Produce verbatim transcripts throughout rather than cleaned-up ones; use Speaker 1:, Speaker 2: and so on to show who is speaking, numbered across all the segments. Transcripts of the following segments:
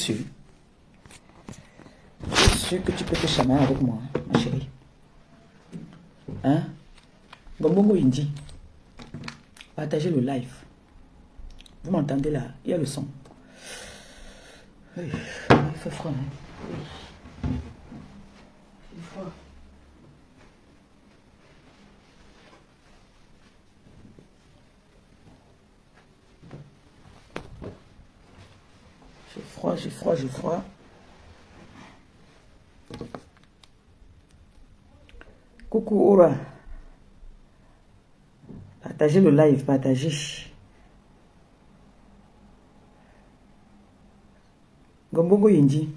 Speaker 1: sûr. Je suis sûr que tu peux te chamailler avec moi, ma chérie. Hein? Gombongo Indi. Partagez le live. Vous m'entendez là? Il y a le son. Oui. Il fait froid. Hein? Il fait froid. J'ai froid, j'ai froid, j'ai froid. Coucou Aura. Partagez le live, partagez. Gombongo Indi.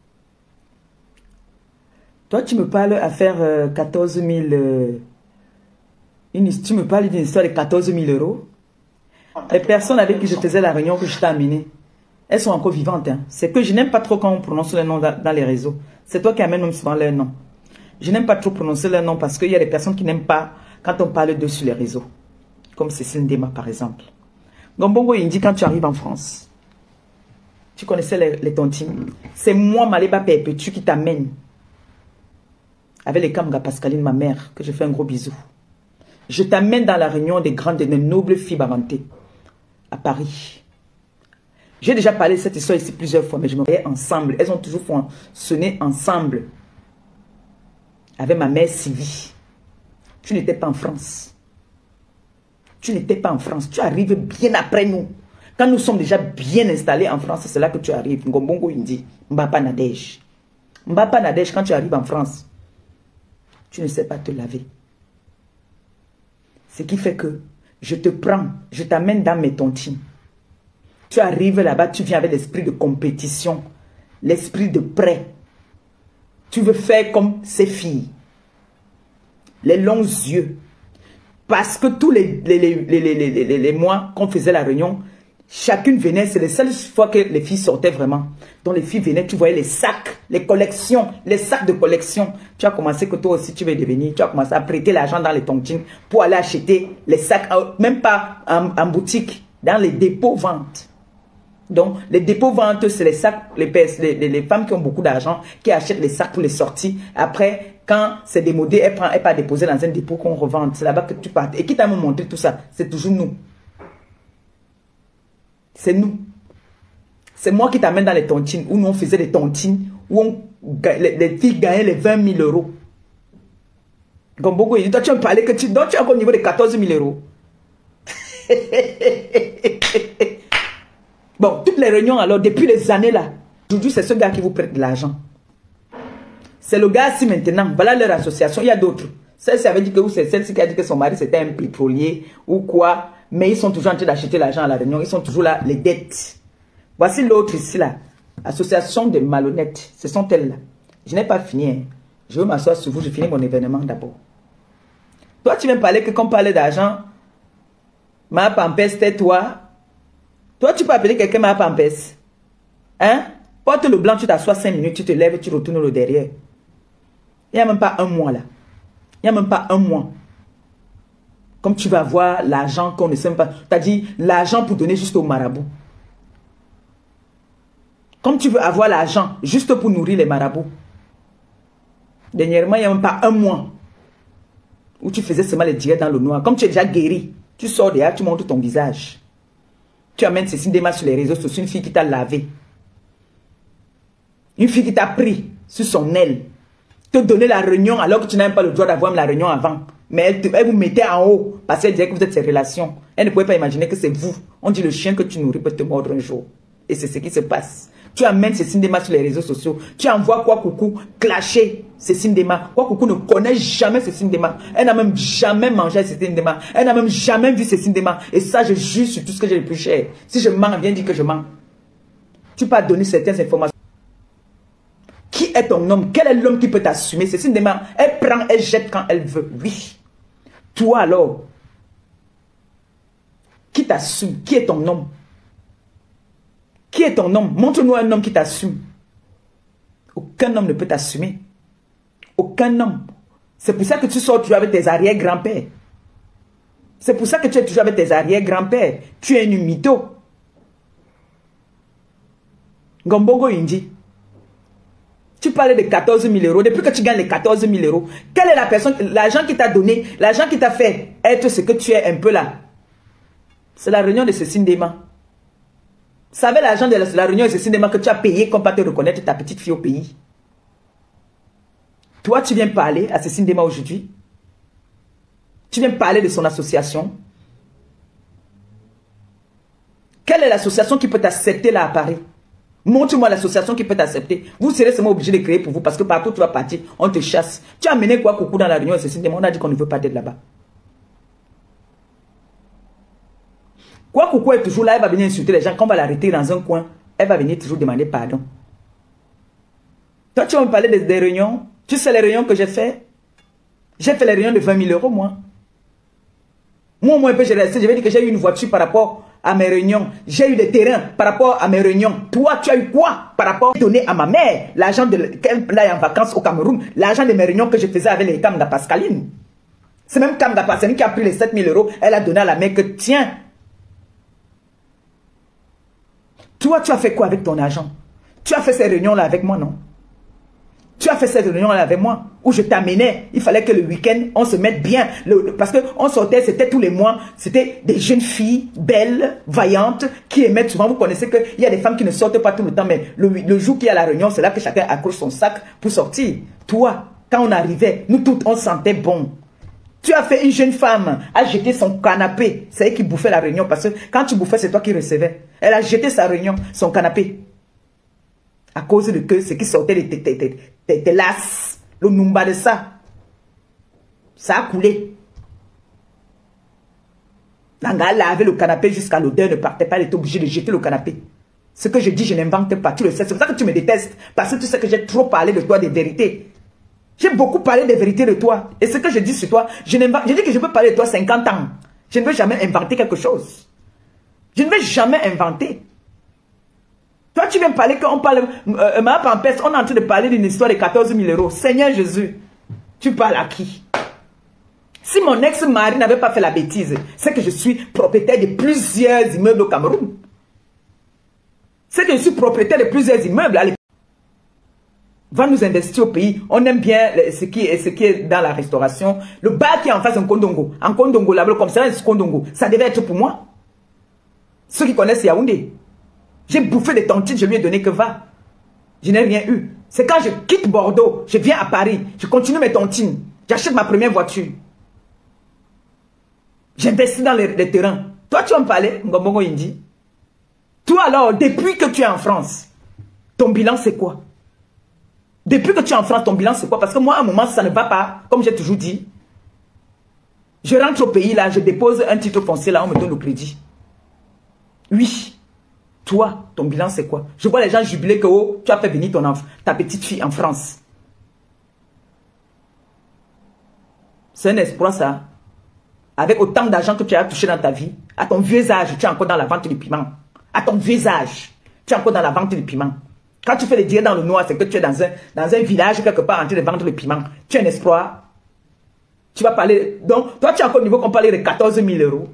Speaker 1: Toi, tu me parles à faire euh, quatorze mille... Euh, une, tu me parles d'une histoire de quatorze mille euros. Les personnes avec qui je faisais la réunion que je t'ai amenée, elles sont encore vivantes. Hein. C'est que je n'aime pas trop quand on prononce les noms dans, dans les réseaux. C'est toi qui amènes même souvent leurs noms. Je n'aime pas trop prononcer leurs noms parce qu'il y a des personnes qui n'aiment pas quand on parle d'eux sur les réseaux. Comme Cécile Ndema par exemple. Gombongo Indi, quand tu arrives en France, tu connaissais les, les tontines. C'est moi, Maléba Perpétue, qui t'amène. Avec les Kamga Pascaline, ma mère, que je fais un gros bisou. Je t'amène dans la réunion des grandes et des nobles filles barantées. À Paris. J'ai déjà parlé de cette histoire ici plusieurs fois, mais je me voyais ensemble. Elles ont toujours fonctionné ensemble. Avec ma mère Sylvie. Tu n'étais pas en France. Tu n'étais pas en France. Tu arrives bien après nous. Quand nous sommes déjà bien installés en France, c'est là que tu arrives. Ngombongo Indi. Mbapa Nadège. Mbapa Nadège, quand tu arrives en France, tu ne sais pas te laver. Ce qui fait que je te prends, je t'amène dans mes tontines. Tu arrives là-bas, tu viens avec l'esprit de compétition, l'esprit de prêt. Tu veux faire comme ces filles. Les longs yeux. Parce que tous les, les, les, les, les, les, les, les mois qu'on faisait la réunion, chacune venait, c'est les seules fois que les filles sortaient vraiment. Donc les filles venaient, tu voyais les sacs, les collections, les sacs de collection. Tu as commencé que toi aussi tu veux devenir, tu as commencé à prêter l'argent dans les tontines pour aller acheter les sacs, même pas en, en boutique, dans les dépôts ventes. Donc les dépôts ventes, c'est les sacs, les, les, les, les femmes qui ont beaucoup d'argent, qui achètent les sacs pour les sorties. Après, quand c'est démodé, elles prennent, elles pas déposer dans un dépôt qu'on revend. C'est là-bas que tu partes. Et qui t'a montré tout ça? C'est toujours nous. C'est nous. C'est moi qui t'amène dans les tontines, où nous on faisait des tontines, où on, les, les filles gagnaient les vingt mille euros. Gombongo, toi tu me parlais que tu, donc tu es encore au niveau de quatorze mille euros. Bon, toutes les réunions alors, depuis les années là, aujourd'hui c'est ce gars qui vous prête de l'argent. C'est le gars si maintenant, voilà leur association, il y a d'autres. Celle-ci avait dit que c'est celle-ci qui a dit que son mari c'était un pétrolier ou quoi. Mais ils sont toujours en train d'acheter l'argent à la réunion. Ils sont toujours là, les dettes. Voici l'autre ici, là. Association de malhonnêtes. Ce sont elles, là. Je n'ai pas fini. Hein. Je veux m'asseoir sur vous. Je finis mon événement d'abord. Toi, tu viens me parler que quand on parlait d'argent, ma pampesse, tais-toi. Toi, tu peux appeler quelqu'un ma pampesse. Hein? Porte le blanc, tu t'assois cinq minutes, tu te lèves, tu retournes le derrière. Il n'y a même pas un mois, là. Il n'y a même pas un mois. Comme tu vas avoir l'argent qu'on ne sait même pas. Tu as dit l'argent pour donner juste au marabout. Comme tu veux avoir l'argent juste pour nourrir les marabouts. Dernièrement, il n'y a même pas un mois où tu faisais seulement les directs dans le noir. Comme tu es déjà guéri, tu sors derrière, tu montres ton visage. Tu amènes Cécile Ndema sur les réseaux sociaux, une fille qui t'a lavé. Une fille qui t'a pris sur son aile. Te donner la réunion alors que tu n'as même pas le droit d'avoir la réunion avant. Mais elle, te, elle vous mettait en haut parce qu'elle disait que vous êtes ses relations. Elle ne pouvait pas imaginer que c'est vous. On dit le chien que tu nourris peut te mordre un jour. Et c'est ce qui se passe. Tu amènes Cécile Ndema sur les réseaux sociaux. Tu envoies quoi coucou clasher Cécile Ndema. Quoi coucou ne connaît jamais Cécile Ndema. Elle n'a même jamais mangé Cécile Ndema. Elle n'a même jamais vu Cécile Ndema. Et ça, je jure sur tout ce que j'ai le plus cher. Si je mens, viens dire que je mens. Tu peux donner certaines informations. Qui est ton homme? Quel est l'homme qui peut t'assumer? Cécile Ndema, elle prend, elle jette quand elle veut. Oui. Toi alors, qui t'assume? Qui est ton homme? Qui est ton homme? Montre-nous un homme qui t'assume. Aucun homme ne peut t'assumer. Aucun homme. C'est pour ça que tu sors toujours avec tes arrière-grands-pères. C'est pour ça que tu es toujours avec tes arrière-grands-pères. Tu es une mytho. Ngombongo Indi. Tu parlais de quatorze mille euros. Depuis que tu gagnes les quatorze mille euros, quelle est la personne, l'argent qui t'a donné, l'argent qui t'a fait être ce que tu es un peu là? C'est la réunion de Cécile Ndema. Vous savez l'argent de la, la réunion de Cécile Ndema que tu as payé qu'on va te reconnaître ta petite fille au pays. Toi, tu viens parler à Cécile Ndema aujourd'hui. Tu viens parler de son association. Quelle est l'association qui peut t'accepter là à Paris? Montre-moi l'association qui peut t'accepter. Vous serez seulement obligé de créer pour vous parce que partout tu vas partir, on te chasse. Tu as amené quoi coucou dans la réunion de Cécile Ndema? On a dit qu'on ne veut pas d'être là-bas. Quoi coucou est toujours là, elle va venir insulter les gens. Quand on va l'arrêter dans un coin, elle va venir toujours demander pardon. Toi, tu vas me parler des, des réunions. Tu sais les réunions que j'ai fait? J'ai fait les réunions de vingt mille euros, moi. Moi, au moins, je vais dire que j'ai eu une voiture par rapport à mes réunions. J'ai eu des terrains par rapport à mes réunions. Toi, tu as eu quoi par rapport donné à ma mère? L'argent de là, est en vacances au Cameroun. L'argent de mes réunions que je faisais avec les Kamda Pascaline. C'est même Kamda Pascaline qui a pris les sept mille euros. Elle a donné à la mère que tiens. Toi, tu as fait quoi avec ton argent? Tu as fait ces réunions-là avec moi, non? Tu as fait cette réunion-là avec moi, où je t'amenais. Il fallait que le week-end, on se mette bien. Le, parce qu'on sortait, c'était tous les mois. C'était des jeunes filles, belles, vaillantes, qui aimaient souvent. Vous connaissez qu'il y a des femmes qui ne sortent pas tout le temps, mais le, le jour qu'il y a la réunion, c'est là que chacun accroche son sac pour sortir. Toi, quand on arrivait, nous toutes, on sentait bon. Tu as fait une jeune femme à jeter son canapé. C'est elle qui bouffait la réunion, parce que quand tu bouffais, c'est toi qui recevais. Elle a jeté sa réunion, son canapé. À cause de que ce qui sortait de tes lasses, le numba de ça, ça a coulé. L'anga lavé le canapé jusqu'à l'odeur ne partait pas, elle était obligée de jeter le canapé. Ce que je dis, je n'invente pas, tu le sais. C'est pour ça que tu me détestes, parce que tu sais que j'ai trop parlé de toi, des vérités. J'ai beaucoup parlé des vérités de toi. Et ce que je dis sur toi, je n'invente, je dis que je peux parler de toi cinquante ans. Je ne veux jamais inventer quelque chose. Je ne vais jamais inventer. Toi, tu viens me parler qu'on parle, euh, ma pampesse, on est en train de parler d'une histoire de quatorze mille euros. Seigneur Jésus, tu parles à qui? Si mon ex-mari n'avait pas fait la bêtise, c'est que je suis propriétaire de plusieurs immeubles au Cameroun. C'est que je suis propriétaire de plusieurs immeubles. Allez, va nous investir au pays. On aime bien ce qui est, ce qui est dans la restauration. Le bar qui est en face en Kondongo. En Kondongo, là-bas, comme ça, c'est Kondongo. Ça devait être pour moi. Ceux qui connaissent Yaoundé. J'ai bouffé des tontines, je lui ai donné que va. Je n'ai rien eu. C'est quand je quitte Bordeaux, je viens à Paris, je continue mes tontines. J'achète ma première voiture. J'investis dans les, les terrains. Toi, tu vas me parler, Ngombongo Indi. Toi alors, depuis que tu es en France, ton bilan c'est quoi? Depuis que tu es en France, ton bilan c'est quoi? Parce que moi, à un moment, ça ne va pas, comme j'ai toujours dit. Je rentre au pays là, je dépose un titre foncier là, on me donne le crédit. Oui. Toi, ton bilan c'est quoi? Je vois les gens jubiler que oh, tu as fait venir ton enfant, ta petite fille en France. C'est un espoir ça. Avec autant d'argent que tu as touché dans ta vie, à ton vieux âge, tu es encore dans la vente du piment. À ton vieux âge, tu es encore dans la vente du piment. Quand tu fais les dires dans le noir, c'est que tu es dans un, dans un village quelque part en train de vendre le piment. Tu es un espoir. Tu vas parler... Donc, toi, tu es encore au niveau qu'on parlait de quatorze mille euros.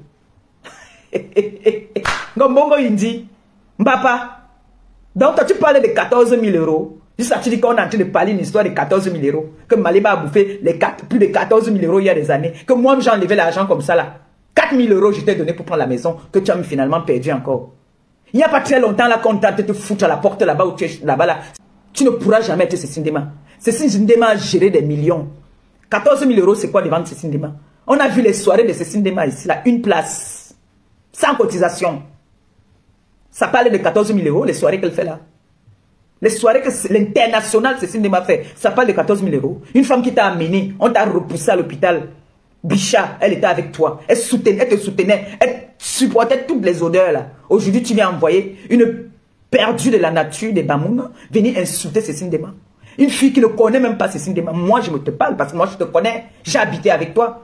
Speaker 1: Ngombongo Indi. Mbapa. Donc, toi, tu parlais de quatorze mille euros. Juste là, tu dis qu'on est en train de parler une histoire de quatorze mille euros. Que Maliba a bouffé les quatre, plus de quatorze mille euros il y a des années. Que moi, j'ai enlevé l'argent comme ça là. quatre mille euros, je t'ai donné pour prendre la maison. Que tu as finalement perdu encore. Il n'y a pas très longtemps là qu'on t'a te foutre à la porte là-bas où tu es là-bas là. Tu ne pourras jamais être Cécile Ndema. Cécile Ndema a géré des millions. quatorze mille euros, c'est quoi devant Cécile Ndema? On a vu les soirées de Cécile Ndema ici là. Une place. Sans cotisation. Ça parle de quatorze mille euros, les soirées qu'elle fait là. Les soirées que l'international Cécile Ndema fait, ça parle de quatorze mille euros. Une femme qui t'a amené, on t'a repoussé à l'hôpital. Bicha, elle était avec toi. Elle, soutenait, elle te soutenait. Elle supportait toutes les odeurs là. Aujourd'hui, tu viens envoyer une perdue de la nature des Bamouna venir insulter Cécile Ndema. Une fille qui ne connaît même pas Cécile Ndema. Moi, je me te parle parce que moi, je te connais. J'ai habité avec toi.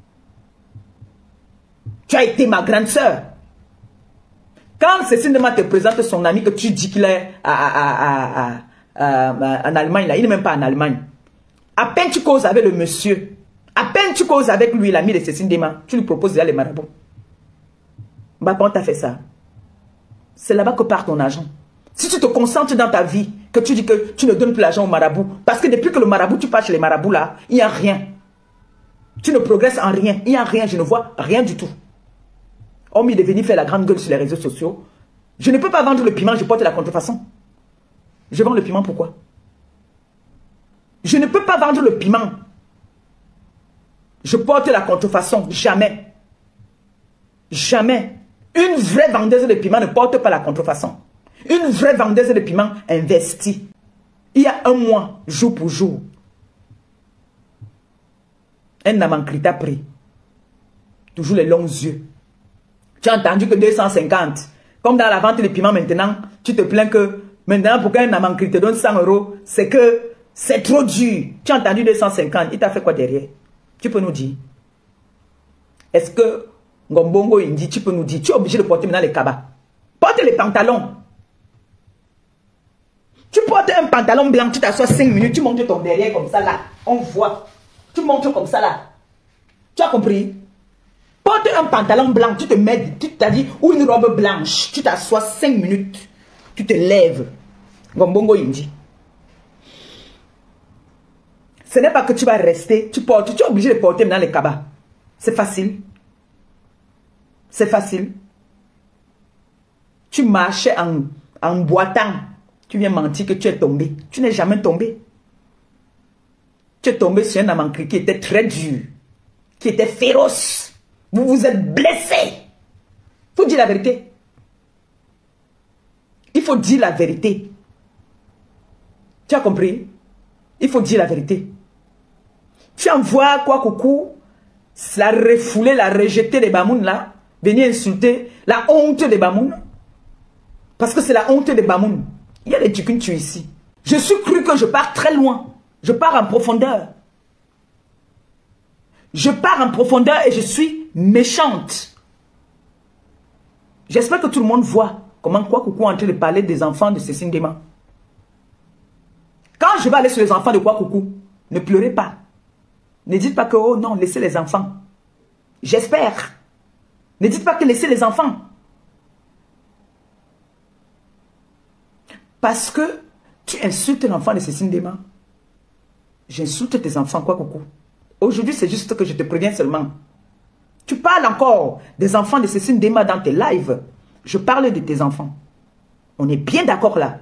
Speaker 1: Tu as été ma grande sœur. Quand Cécile Ndema te présente son ami que tu dis qu'il est à, à, à, à, à, en Allemagne, là, il n'est même pas en Allemagne. À peine tu causes avec le monsieur, à peine tu causes avec lui, l'ami de Cécile Ndema, tu lui proposes déjà les marabouts. Bah, quand t'as fait ça, c'est là-bas que part ton argent. Si tu te concentres dans ta vie, que tu dis que tu ne donnes plus l'argent au marabout, parce que depuis que le marabout, tu pars chez les marabouts là, il n'y a rien. Tu ne progresses en rien. Il n'y a rien, je ne vois rien du tout. Hormis de venir faire la grande gueule sur les réseaux sociaux, je ne peux pas vendre le piment, je porte la contrefaçon. Je vends le piment pourquoi? Je ne peux pas vendre le piment. Je porte la contrefaçon, jamais. Jamais. Une vraie vendeuse de piment ne porte pas la contrefaçon. Une vraie vendeuse de piment investit. Il y a un mois, jour pour jour. Elle n'a manqué ta prix. Toujours les longs yeux. Tu as entendu que deux cent cinquante. Comme dans la vente de piment maintenant, tu te plains que maintenant pour qu'un Namankri te donne cent euros, c'est que c'est trop dur. Tu as entendu deux cent cinquante. Il t'a fait quoi derrière? Tu peux nous dire? Est-ce que Ngombongo Indi, tu peux nous dire? Tu es obligé de porter maintenant les cabas. Porte les pantalons. Tu portes un pantalon blanc, tu t'assois cinq minutes, tu montes ton derrière comme ça là. On voit. Tu montes comme ça là. Tu as compris? Porte un pantalon blanc, tu te mets, tu t'as dit, ou une robe blanche. Tu t'assois cinq minutes. Tu te lèves. Ngombongo Indi. Ce n'est pas que tu vas rester, tu portes, tu es obligé de porter maintenant les cabas. C'est facile. C'est facile. Tu marchais en, en boitant. Tu viens mentir que tu es tombé. Tu n'es jamais tombé. Tu es tombé sur un Namankri qui était très dur. Qui était féroce. Vous vous êtes blessé. Il faut dire la vérité. Il faut dire la vérité. Tu as compris? Il faut dire la vérité. Tu envoies quoi, coucou, la refouler, la rejeter des Bamoun là, venir insulter la honte des Bamoun. Parce que c'est la honte des Bamoun. Il y a des Tchikun tu ici. Je suis cru que je pars très loin. Je pars en profondeur. Je pars en profondeur et je suis méchante. J'espère que tout le monde voit comment quoi coucou est en train de parler des enfants de Cécile Dema. Quand je vais aller sur les enfants de quoi coucou, ne pleurez pas. Ne dites pas que, oh non, laissez les enfants. J'espère. Ne dites pas que laissez les enfants. Parce que tu insultes l'enfant de Cécile Dema. J'insulte tes enfants, quoi coucou. Aujourd'hui, c'est juste que je te préviens seulement. Tu parles encore des enfants de Cécile Dema dans tes lives. Je parle de tes enfants. On est bien d'accord là.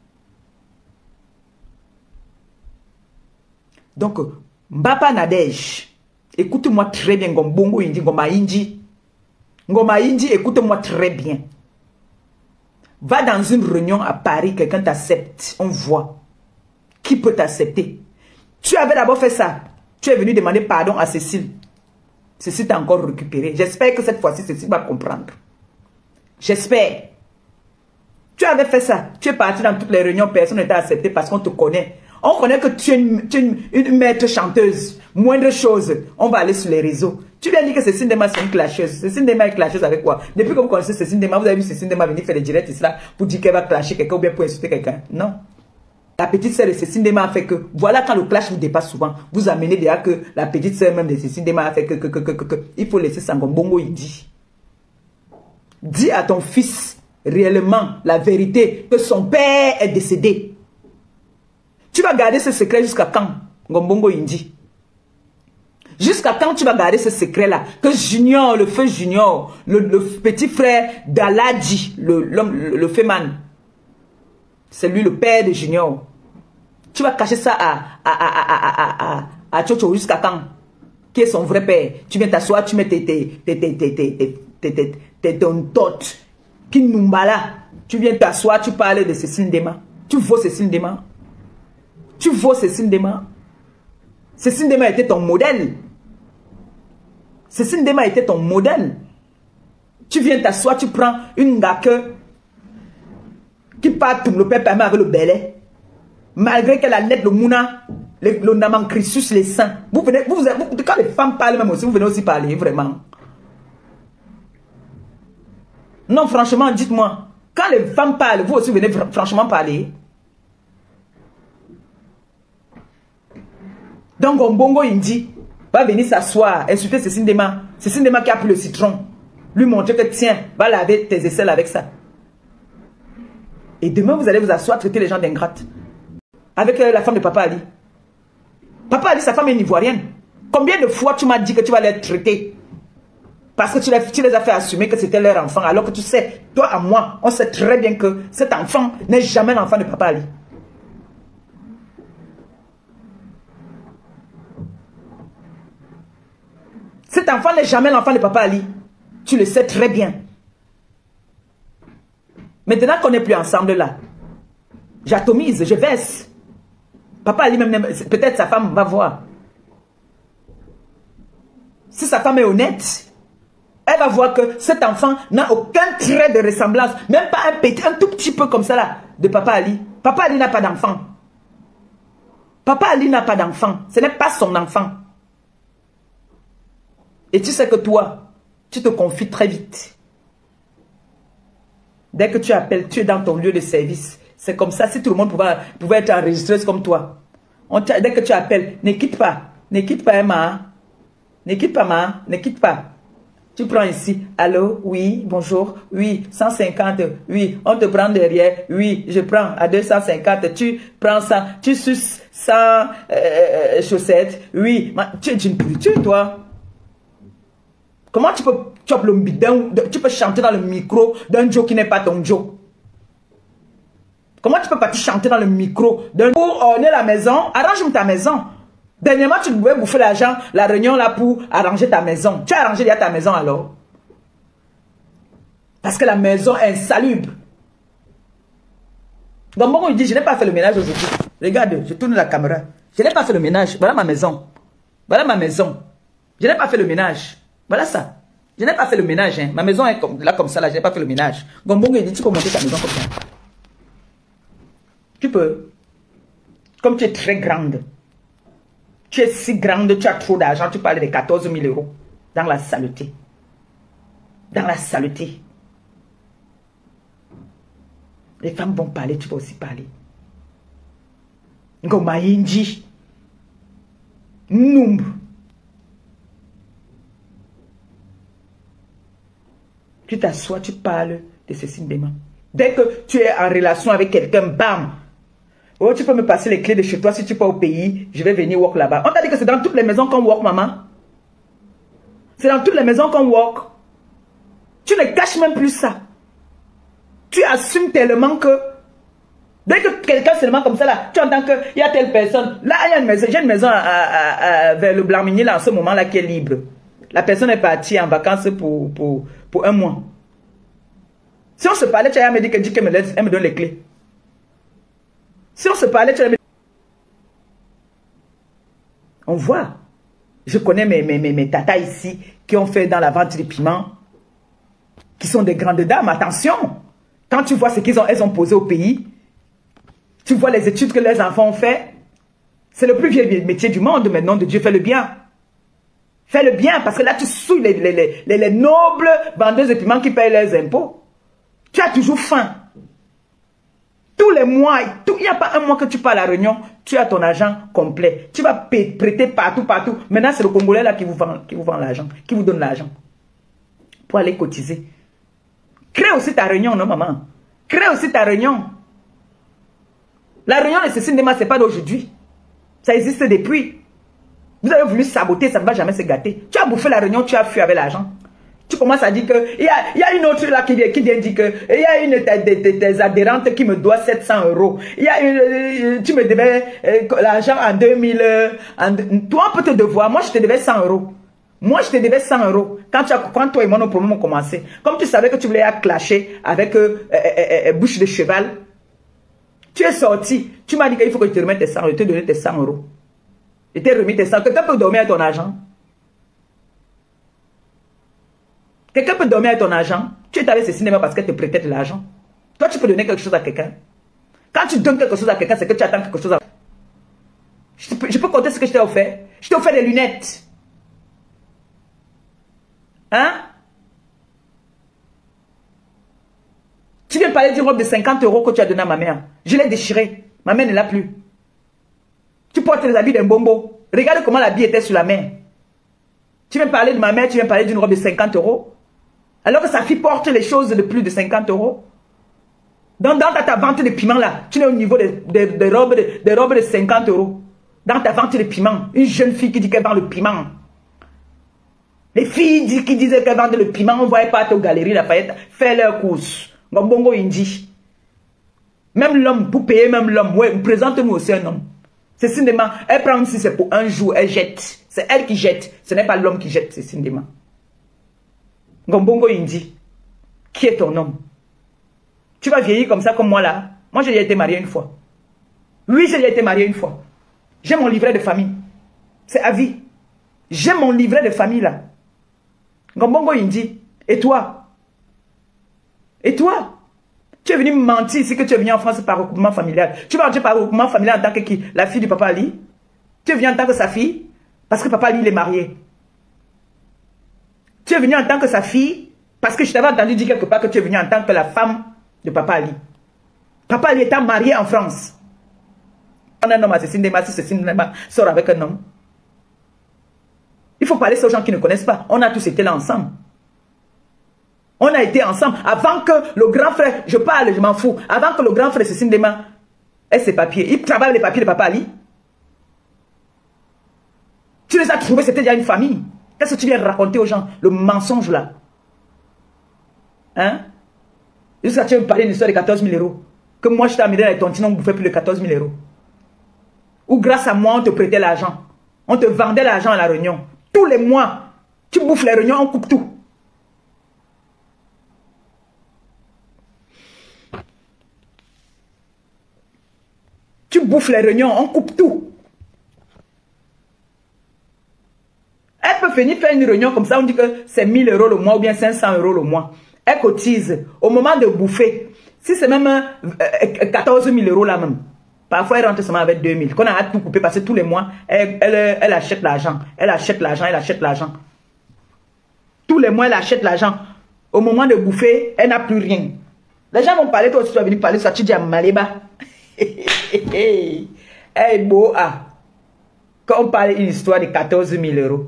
Speaker 1: Donc, Mbapa Nadej, écoute-moi très bien, Ngombongo Indi, Ngoma Indi. Ngoma Indi, écoute-moi très bien. Va dans une réunion à Paris, quelqu'un t'accepte, on voit. Qui peut t'accepter? Tu avais d'abord fait ça. Tu es venu demander pardon à Cécile. Cécile t'a encore récupéré. J'espère que cette fois-ci, Cécile va comprendre. J'espère. Tu avais fait ça. Tu es parti dans toutes les réunions, personne ne t'a accepté parce qu'on te connaît. On connaît que tu es, une, tu es une, une maître chanteuse. Moindre chose, on va aller sur les réseaux. Tu viens dire que Cécile Dema c'est une clasheuse. Cécile Dema est clasheuse avec quoi? Depuis que vous connaissez Cécile Dema, vous avez vu Cécile Dema venir faire des directs ici là pour dire qu'elle va clasher quelqu'un ou bien pour insulter quelqu'un. Non. La petite sœur de Cécile Dema a fait que, voilà quand le clash vous dépasse souvent, vous amenez déjà que la petite sœur même de Cécile Dema a fait que, que, que, que, que, que il faut laisser Ngombongo Indi. Dis à ton fils réellement la vérité que son père est décédé. Tu vas garder ce secret jusqu'à quand, Ngombongo Indi? Jusqu'à quand tu vas garder ce secret-là? Que Junior, le feu Junior, le, le petit frère d'Aladji, le, le, le, le Féman, c'est lui le père de Junior. Tu vas cacher ça à, à, à, à, à, à, à Tchocho jusqu'à quand? Qui est son vrai père? Tu viens t'asseoir, tu mets tes tes tes tes tes tes tes tes tes ton dot. Qui numbala. Tu viens t'asseoir, tu parles de Cécile Dema. Tu vaux Cécile Dema. Tu vaux Cécile Dema. Cécile Dema était ton modèle. Cécile Dema était ton modèle. Tu viens t'asseoir, tu prends une gake qui part tout le père permet avec le belé. Malgré qu'elle a l'aide le mouna, le, le Namankri sur les seins. Vous venez, vous, vous, quand les femmes parlent même aussi, vous venez aussi parler, vraiment. Non, franchement, dites-moi. Quand les femmes parlent, vous aussi venez franchement parler. Donc, Ngombongo Indi va venir s'asseoir, insulter Cécile Dema. Cécile Dema qui a pris le citron. Lui montrer que tiens, va laver tes aisselles avec ça. Et demain, vous allez vous asseoir, traiter les gens d'ingrates. Avec euh, la femme de Papa Ali. Papa Ali, sa femme est une Ivoirienne. Combien de fois tu m'as dit que tu vas les traiter? Parce que tu les, tu les as fait assumer que c'était leur enfant. Alors que tu sais, toi à moi, on sait très bien que cet enfant n'est jamais l'enfant de Papa Ali. Cet enfant n'est jamais l'enfant de Papa Ali. Tu le sais très bien. Maintenant qu'on n'est plus ensemble là, j'atomise, je verse. Papa Ali, même peut-être sa femme va voir. Si sa femme est honnête, elle va voir que cet enfant n'a aucun trait de ressemblance, même pas un petit, un tout petit peu comme ça là, de Papa Ali. Papa Ali n'a pas d'enfant. Papa Ali n'a pas d'enfant. Ce n'est pas son enfant. Et tu sais que toi, tu te confies très vite. Dès que tu appelles, tu es dans ton lieu de service. C'est comme ça, si tout le monde pouvait, pouvait être enregistreuse comme toi. On, dès que tu appelles, ne quitte pas. Ne quitte pas, Emma. Ne quitte pas, ma. Ne quitte pas. Tu prends ici. Allô? Oui, bonjour. Oui, cent cinquante. Oui, on te prend derrière. Oui, je prends à deux cent cinquante. Tu prends ça. Tu suces cent euh, chaussettes. Oui, ma, tu es une pourriture, toi. Comment tu peux, tu, le, tu peux chanter dans le micro d'un Joe qui n'est pas ton Joe? Comment tu peux partir chanter dans le micro d'un pour orner la maison? Arrange ta maison. Dernièrement, tu pouvais bouffer l'argent, la réunion là pour arranger ta maison. Tu as arrangé déjà ta maison alors? Parce que la maison est insalubre. Donc bon, il dit, je n'ai pas fait le ménage aujourd'hui. Regarde, je tourne la caméra. Je n'ai pas fait le ménage. Voilà ma maison. Voilà ma maison. Je n'ai pas fait le ménage. Voilà ça. Je n'ai pas fait le ménage. Hein. Ma maison est comme, là comme ça, là. Je n'ai pas fait le ménage. Gombongo, il dit, tu peux monter ta maison comme ça. Tu peux. Comme tu es très grande. Tu es si grande, tu as trop d'argent. Tu parles de quatorze mille euros. Dans la saleté. Dans la saleté. Les femmes vont parler, tu vas aussi parler. Ngomayinji. Noum. Tu t'assois, tu parles de ceci bêtement. Dès que tu es en relation avec quelqu'un, bam. Oh, tu peux me passer les clés de chez toi si tu pars au pays. Je vais venir work là-bas. On t'a dit que c'est dans toutes les maisons qu'on work, maman. C'est dans toutes les maisons qu'on work. Tu ne caches même plus ça. Tu assumes tellement que dès que quelqu'un se demande comme ça là, tu entends qu'il y a telle personne. Là, il y a une maison. J'ai une maison à, à, à, vers le Blanc-Minier là en ce moment là qui est libre. La personne est partie en vacances pour, pour, pour un mois. Si on se parlait, tu vas me dire que Dieu me laisse, elle me donne les clés. Si on se parlait, tu vas me dire. On voit. Je connais mes, mes, mes, mes tatas ici qui ont fait dans la vente des piments, qui sont des grandes dames. Attention, quand tu vois ce qu'elles ont, elles ont posé au pays, tu vois les études que les enfants ont fait. C'est le plus vieux métier du monde, mais nom de Dieu, fais le bien. Fais le bien, parce que là, tu souilles les, les, les, les, les nobles vendeuses de piments qui payent leurs impôts. Tu as toujours faim. Tous les mois, il n'y a pas un mois que tu pars à la réunion, tu as ton argent complet. Tu vas prêter partout, partout. Maintenant, c'est le Congolais là qui vous vend, qui vous vend l'argent, qui vous donne l'argent. Pour aller cotiser. Crée aussi ta réunion, non, maman? Crée aussi ta réunion. La réunion de Cécile Ndema, ce n'est pas d'aujourd'hui. Ça existe depuis. Vous avez voulu saboter, ça ne va jamais se gâter. Tu as bouffé la réunion, tu as fui avec l'argent. Tu commences à dire que il y a, y a une autre là qui vient, qui vient dire que il y a une de tes adhérentes qui me doit sept cents euros. Il y a une, tu me devais euh, l'argent en deux mille. Euh, en, toi, on peut te devoir. Moi, je te devais cent euros. Moi, je te devais cent euros. Quand, tu as, quand toi et moi, nos problèmes ont commencé. Comme tu savais que tu voulais clasher avec euh, euh, euh, euh, bouche de cheval. Tu es sorti. Tu m'as dit qu'il faut que je te remette tes cent euros. Je t'ai donné tes cent euros. Je t'ai remis tes cent euros. Quelqu'un peut dormir à ton argent. Quelqu'un peut dormir avec ton argent. Tu es avec ce cinéma parce qu'elle te prêtait de l'argent. Toi, tu peux donner quelque chose à quelqu'un. Quand tu donnes quelque chose à quelqu'un, c'est que tu attends quelque chose à... Je peux, je peux compter ce que je t'ai offert. Je t'ai offert des lunettes. Hein? Tu viens parler d'une robe de cinquante euros que tu as donnée à ma mère. Je l'ai déchirée. Ma mère ne l'a plus. Tu portes les habits d'un bombo. Regarde comment l'habit était sur la main. Tu viens parler de ma mère, tu viens parler d'une robe de cinquante euros. Alors que sa fille porte les choses de plus de cinquante euros. Donc, dans ta, ta vente de piment, là, tu es au niveau des de, de robes, de, de robes de cinquante euros. Dans ta vente de piment, une jeune fille qui dit qu'elle vend le piment. Les filles qui disaient qu'elles vendent le piment, on ne voyait pas aux galeries Lafayette faire leurs courses. Ngombongo Indi. Même l'homme, pour payer même l'homme, ouais, présente-nous aussi un homme. C'est cinéma. Elle prend si c'est pour un jour, elle jette. C'est elle qui jette. Ce n'est pas l'homme qui jette, c'est cinéma. Ngombongo Indi. Qui est ton homme? Tu vas vieillir comme ça, comme moi là. Moi, j'ai déjà été marié une fois. Oui, j'ai déjà été marié une fois. J'ai mon livret de famille. C'est à vie. J'ai mon livret de famille là. Ngombongo Indi. Et toi? Et toi? Tu es venu me mentir ici que tu es venu en France par recoupement familial. Tu vas entrer par recoupement familial en tant que qui? La fille du papa Ali? Tu es venu en tant que sa fille? Parce que papa Ali, il est marié. Tu es venu en tant que sa fille? Parce que je t'avais entendu dire quelque part que tu es venu en tant que la femme de papa Ali. Papa Ali étant marié en France. On a un homme à Cécile Ndema, si Cécile Ndema sort avec un homme. Il faut parler aux gens qui ne connaissent pas. On a tous été là ensemble. On a été ensemble avant que le grand frère, je parle, je m'en fous, avant que le grand frère Cécile Ndema ait ses papiers. Il travaille les papiers de papa Ali. Tu les as trouvés, c'était déjà une famille. Qu'est-ce que tu viens raconter aux gens? Le mensonge là. Hein? Jusqu'à tu veux me parler d'une histoire de quatorze mille euros. Que moi je t'ai amené dans les tontines, on ne bouffait plus de quatorze mille euros. Ou grâce à moi, on te prêtait l'argent. On te vendait l'argent à la réunion. Tous les mois, tu bouffes les réunions, on coupe tout. Tu bouffes les réunions, on coupe tout. Elle peut venir faire une réunion comme ça, on dit que c'est mille euros le mois ou bien cinq cents euros le mois. Elle cotise. Au moment de bouffer, si c'est même euh, quatorze mille euros là même, parfois elle rentre seulement avec deux mille. Qu'on a tout coupé parce que tous les mois, elle, elle, elle achète l'argent. Elle achète l'argent, elle achète l'argent. Tous les mois, elle achète l'argent. Au moment de bouffer, elle n'a plus rien. Les gens vont parler, toi aussi tu vas venir parler, ça tu dis à Maléba. Hey, beau, ah. Quand on parle d'une histoire de quatorze mille euros.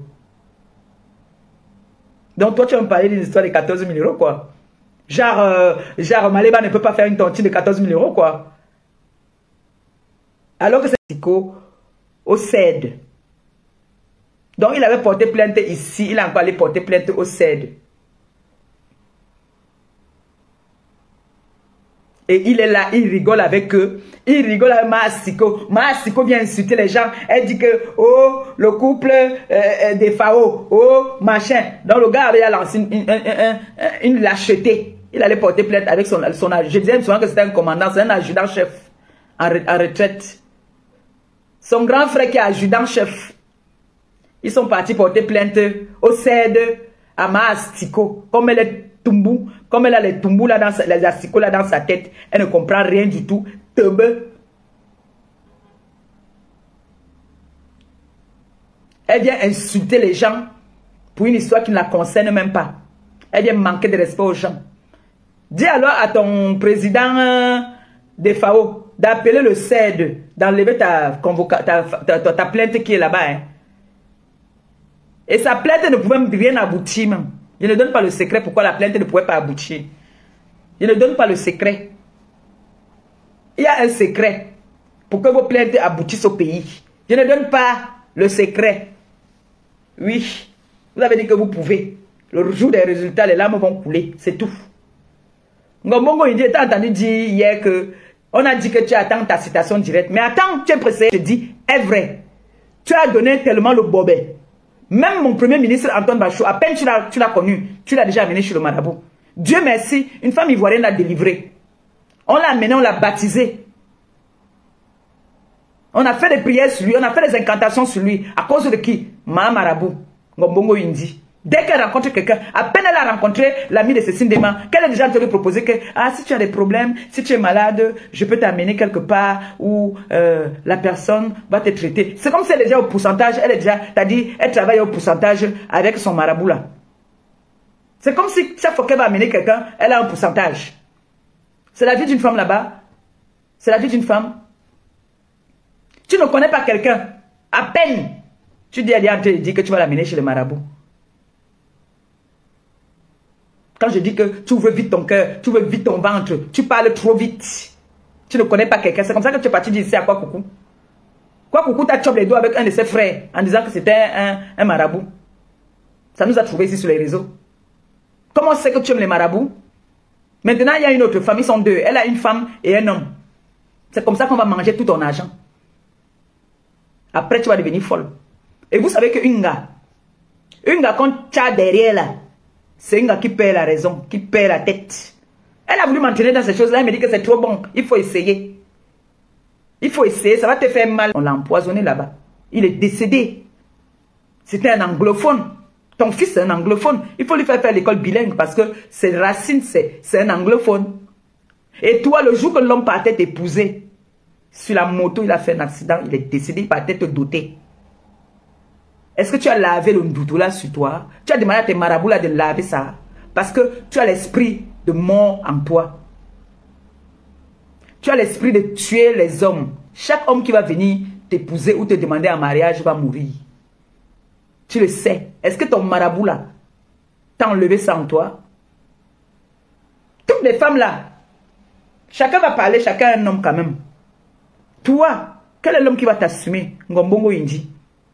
Speaker 1: Donc toi tu vas me parler d'une histoire de quatorze mille euros quoi. Genre, euh, genre Maléba ne peut pas faire une tontine de quatorze mille euros quoi. Alors que c'est au C E D. Donc il avait porté plainte ici, il a encore allé porter plainte au C E D. Et il est là, il rigole avec eux. Il rigole avec Maasiko. Maasiko vient insulter les gens. Elle dit que, oh, le couple euh, des F A O, oh, machin. Donc le gars avait lancé une, une, une, une lâcheté. Il allait porter plainte avec son, son je disais souvent que c'était un commandant, c'est un adjudant-chef en, re, en retraite. Son grand frère qui est adjudant-chef. Ils sont partis porter plainte au C E D à Maasiko. Comme elle est Tumbu, comme elle a les tumbus là dans sa, les asticots là dans sa tête, elle ne comprend rien du tout. Tebe. Elle vient insulter les gens pour une histoire qui ne la concerne même pas. Elle vient manquer de respect aux gens. Dis alors à ton président des F A O d'appeler le C E D, d'enlever ta, ta, ta, ta, ta plainte qui est là-bas. Hein. Et sa plainte ne pouvait rien aboutir même. Je ne donne pas le secret pourquoi la plainte ne pouvait pas aboutir. Je ne donne pas le secret. Il y a un secret pour que vos plaintes aboutissent au pays. Je ne donne pas le secret. Oui, vous avez dit que vous pouvez. Le jour des résultats, les larmes vont couler. C'est tout. Ngombongo Indi, tu as entendu dire hier que on a dit que tu attends ta citation directe. Mais attends, tu es pressé. Je dis, est vrai. Tu as donné tellement le bobet. Même mon premier ministre Antoine Bachou, à peine tu l'as connu, tu l'as déjà amené chez le marabout. Dieu merci, une femme ivoirienne l'a délivré. On l'a amené, on l'a baptisé. On a fait des prières sur lui, on a fait des incantations sur lui. À cause de qui? Ma marabout, Ngombongo Indi. Dès qu'elle rencontre quelqu'un, à peine elle a rencontré l'ami de Cécile Ndema, qu'elle a déjà te lui proposer que, ah, si tu as des problèmes, si tu es malade, je peux t'amener quelque part où euh, la personne va te traiter. C'est comme si elle est déjà au pourcentage, elle est déjà, t'as dit, elle travaille au pourcentage avec son marabout là. C'est comme si chaque fois qu'elle va amener quelqu'un, elle a un pourcentage. C'est la vie d'une femme là-bas. C'est la vie d'une femme. Tu ne connais pas quelqu'un, à peine, tu dis à Diane, tu dis que tu vas l'amener chez le marabout. Quand je dis que tu ouvres vite ton cœur, tu ouvres vite ton ventre, tu parles trop vite. Tu ne connais pas quelqu'un. C'est comme ça que tu es parti d'ici à quoi coucou. Quoi coucou t'a chopé les doigts avec un de ses frères en disant que c'était un, un, un marabout. Ça nous a trouvé ici sur les réseaux. Comment c'est que tu aimes les marabouts? Maintenant, il y a une autre femme, ils sont deux. Elle a une femme et un homme. C'est comme ça qu'on va manger tout ton argent. Après, tu vas devenir folle. Et vous savez qu'une gars, une gars quand tu as derrière là, c'est une gars qui perd la raison, qui perd la tête. Elle a voulu m'entraîner dans ces choses-là, elle me dit que c'est trop bon. Il faut essayer. Il faut essayer, ça va te faire mal. On l'a empoisonné là-bas. Il est décédé. C'était un anglophone. Ton fils c'est un anglophone. Il faut lui faire faire l'école bilingue parce que ses racines, c'est un anglophone. Et toi, le jour que l'homme partait t'épouser, sur la moto, il a fait un accident, il est décédé, il partait te doter. Est-ce que tu as lavé le doudou là sur toi? Tu as demandé à tes marabouts là de laver ça? Parce que tu as l'esprit de mort en toi. Tu as l'esprit de tuer les hommes. Chaque homme qui va venir t'épouser ou te demander en mariage va mourir. Tu le sais. Est-ce que ton marabout là t'a enlevé ça en toi? Toutes les femmes là, chacun va parler, chacun est un homme quand même. Toi, quel est l'homme qui va t'assumer? Ngombongo Indi.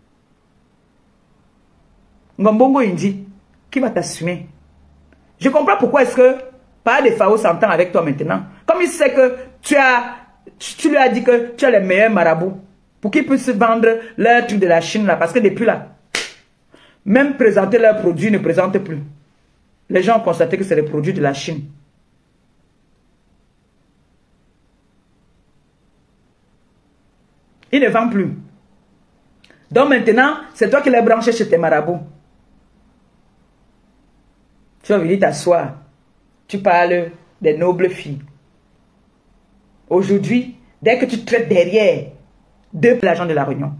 Speaker 1: Ngombongo Indi, qui va t'assumer? Je comprends pourquoi est-ce que pas des Fao s'entend avec toi maintenant. Comme il sait que tu as, tu lui as dit que tu as les meilleurs marabouts pour qu'ils puissent vendre leur truc de la Chine là. Parce que depuis là, même présenter leurs produits ne présentent plus. Les gens ont constaté que c'est les produits de la Chine. Ils ne vendent plus. Donc maintenant, c'est toi qui l'as branché chez tes marabouts. Tu vas venir t'asseoir. Tu parles des nobles filles. Aujourd'hui, dès que tu traites derrière de l'argent de la Réunion,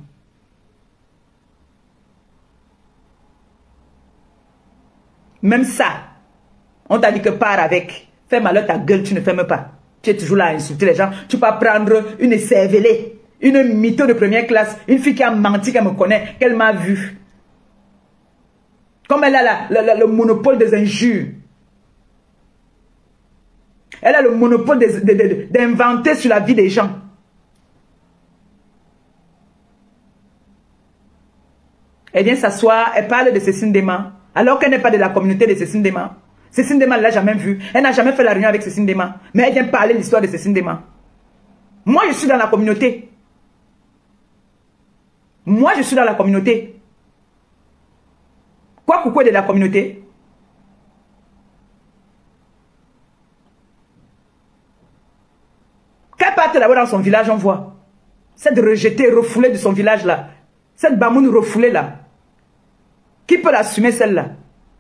Speaker 1: même ça, on t'a dit que pars avec. Fais malheur ta gueule, tu ne fermes pas. Tu es toujours là à insulter les gens. Tu peux prendre une cervelée, une mytho de première classe, une fille qui a menti, qu'elle me connaît, qu'elle m'a vu. Comme elle a la, la, la, le monopole des injures. Elle a le monopole d'inventer sur la vie des gens. Elle vient s'asseoir, elle parle de Cécile Dema, alors qu'elle n'est pas de la communauté de Cécile Dema. Cécile Dema ne l'a jamais vue. Elle n'a jamais fait la réunion avec Cécile Dema. Mais elle vient parler de l'histoire de Cécile Dema. Moi, je suis dans la communauté. Moi, je suis dans la communauté. Quoi coucou de la communauté? Qu'elle parte d'abord dans son village, on voit. Cette rejetée, refoulée de son village là. Cette bamoune refoulée là. Qui peut l'assumer celle-là?